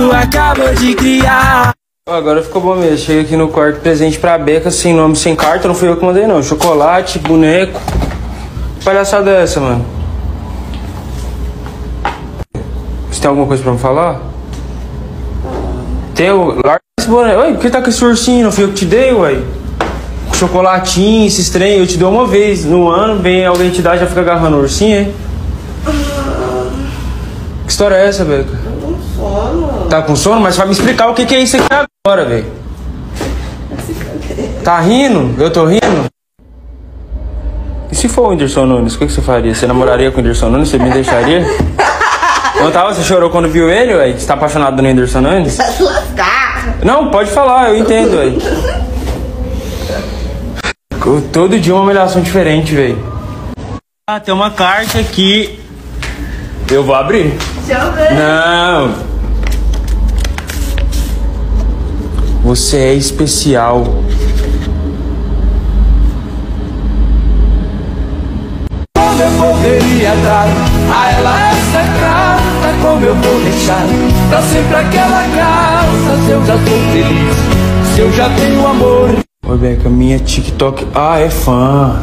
tu acabou de criar. Agora ficou bom mesmo. Chega aqui no quarto, presente pra Beca, sem nome, sem carta. Não fui eu que mandei, não. Chocolate, boneco. Que palhaçada é essa, mano? Você tem alguma coisa pra me falar? Tem o... Larga esse boneco. Oi, por que tá com esse ursinho? Não fui eu que te dei, uai? Chocolatinho, esse trem, eu te dou uma vez. No ano, vem alguém te dá, já fica agarrando o ursinho, hein? Que história é essa, Beca? Tô com sono. Tá com sono? Mas vai me explicar o que é isso aqui agora, velho. Tá rindo? Eu tô rindo? E se for o Whindersson Nunes, o que você faria? Você namoraria com o Whindersson Nunes? Você me deixaria? Não tava? Você chorou quando viu ele, ué? Você tá apaixonado no Whindersson Nunes? Vai se lascar. Não, pode falar, eu entendo, ué. Todo dia uma humilhação diferente, velho. Ah, tem uma carta aqui. Eu vou abrir. Deixa eu ver. Não. Você é especial. Como eu poderia dar a ela essa carta? Como eu vou deixar pra sempre aquela calça? Se eu já sou feliz, se eu já tenho amor. Oi, Beca, minha TikTok... Ah, é fã.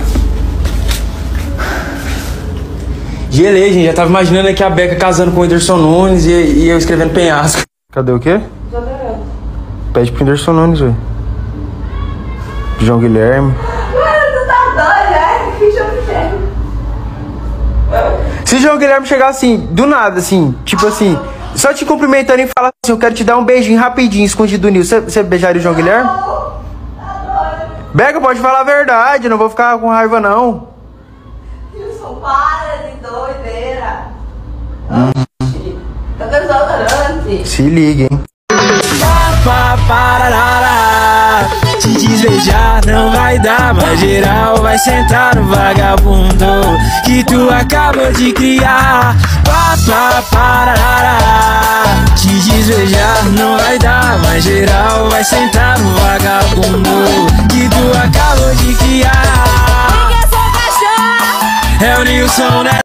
Gelei, gente. Já tava imaginando aqui a Beca casando com o Whindersson Nunes e eu escrevendo penhasco. Cadê o quê? Pede pro Whindersson Nunes, velho. João Guilherme. Mano, tu tá doido, né? Que João Guilherme. Se o João Guilherme chegar assim, do nada, assim, tipo assim, só te cumprimentando e falar assim, eu quero te dar um beijinho rapidinho, escondido no Nil. Você beijaria o João Guilherme? Beca, pode falar a verdade, não vou ficar com raiva, não. Wilson, para de doideira. Oxi. Cadê o desodorante? Se liga, hein? Te desvejar não vai dar, mas geral vai sentar no vagabundo que tu acabou de criar. Te desvejar não vai dar, mas geral vai sentar no vagabundo que tu acabou de criar. É o Nilson, né?